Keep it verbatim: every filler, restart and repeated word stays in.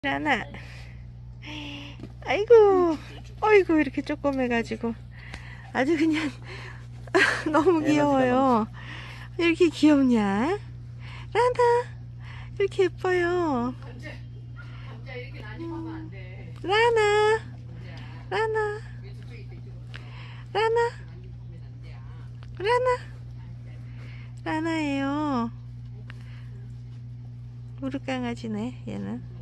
라나, 아이고, 어이구, 이렇게 조그매가지고 아주 그냥 너무 귀여워요. 이렇게 귀엽냐? 라나, 이렇게 예뻐요. 라나, 라나, 라나, 라나, 라나예요. 우르 강아지네, 얘는.